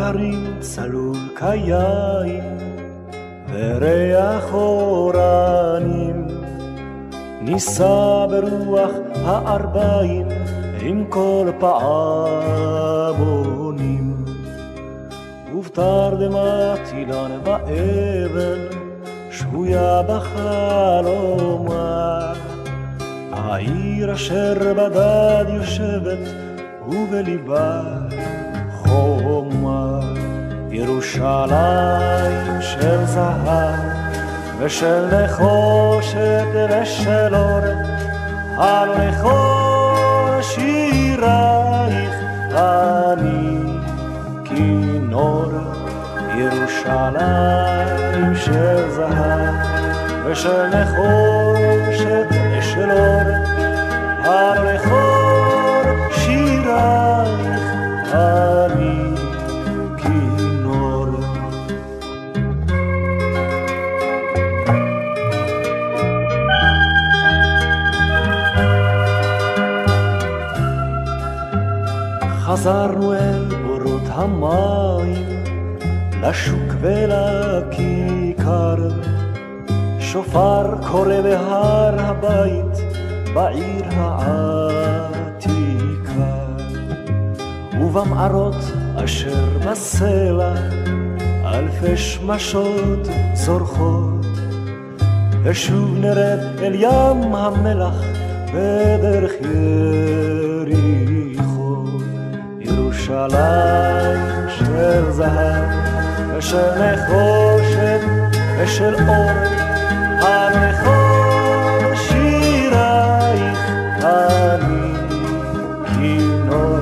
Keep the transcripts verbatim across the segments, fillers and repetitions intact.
ההרים צלול כיין וריח אורנים ניסה ברוח הארבעים עם כל פעמונים ובתרדמת אילן באבן שבויה בחלומה העיר אשר בדד יושבת ובליבה חומה ירושלים של זהב ושל נחושת ושל אור על לכל שירייך אני כינור ירושלים של זהב ושל נחושת ושל אור על לכל שירייך אני כינור חזרנו אל בורות המים לשוק ולכיכר שופר קורא בהר הבית בעיר העתיקה ובמערות אשר בסלע אלפי שמשות זורחות ושוב נרד אל ים המלח בדרך יריחו ירושלים של זהב ושל נחושת ושל אור על לכל שירייך אני כינור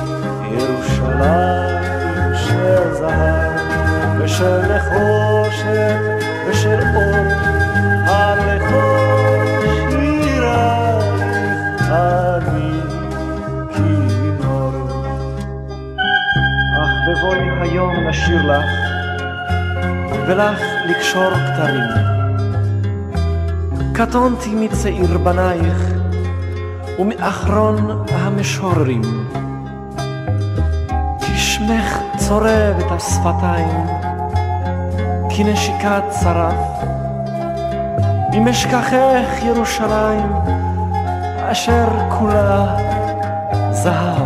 ירושלים של זהב ושל נחושת ושל אור על לכל שירייך אני כינור אך בבואי היום נשיר לך ולך לקשור כתרים קטונתי מצעיר בנייך ומאחרון המשוררים כי שמך צורב את השפתיים כנשיקת שרף אם אשכחך ירושלים אשר כולה זהב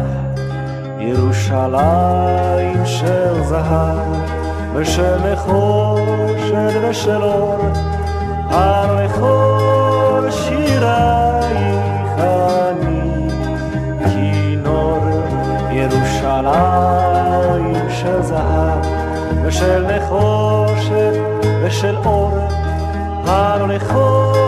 ירושלים של זהב ושל נחושת ושל אור על לכל שירייך אני כינור ירושלים של זהב ושל נחושת ושל אור על לכל